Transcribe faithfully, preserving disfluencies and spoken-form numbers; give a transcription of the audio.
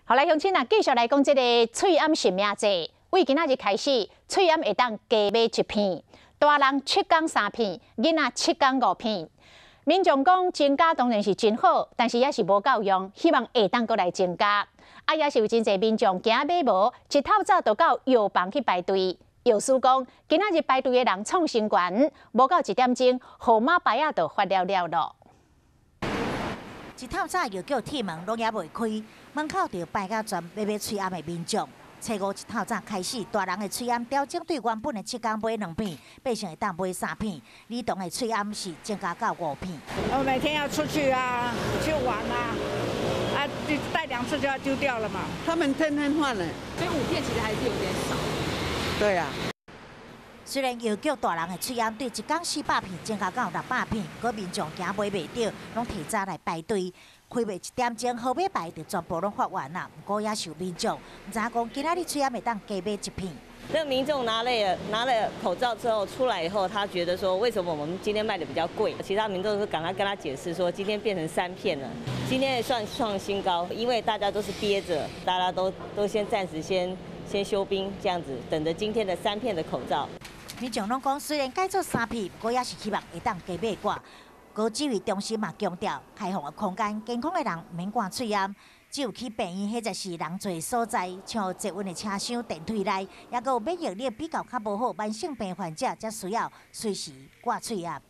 好来，乡亲啊，继续来讲这个喙암神明节。为今仔日开始，喙암会当加买一片，大人七天三片，囡仔七天五片。民众讲增加当然是真好，但是也是无够用，希望下当阁来增加。啊，也是有真侪民众惊买无，一透早就到药房去排队。药师讲，今仔日排队的人创新高，无到一点钟，号码牌啊就发了了咯。 一透早药局铁门拢也未开，门口就排甲全买买喙암的民众。初五一透早开始，大人的喙암调整对原本的七天买两片，百姓会当买三片。儿童的喙암是增加到五片。 我每天要出去啊，去玩啊，啊，带两次就要丢掉了嘛。 他们天天换呢， 所以五片其实还是有点少。 对呀、啊。 虽然药局大人的喙암对一天四百片增加到六百片，可民众惊买袂到，拢提早来排队。开卖一点钟，号码牌就全部拢发完啦。不过也是有民众唔知影讲，今仔日喙암会当加买一片。 那民众拿了拿了口罩之后出来以后，他觉得说，为什么我们今天卖的比较贵？其他民众是赶快跟他解释说，今天变成三片了，今天也算创新高，因为大家都是憋着，大家都都先暂时先先休兵这样子，等着今天的三片的口罩。 民众拢讲，虽然改做三片，不过也是希望会当加买寡。高指挥中心嘛强调，开放的空间，健康的人唔免挂喙암，只有去病院或者是人多所在，像捷运的车厢、电梯内，也有免疫力比较较无好慢性病患者，才需要随时挂喙암。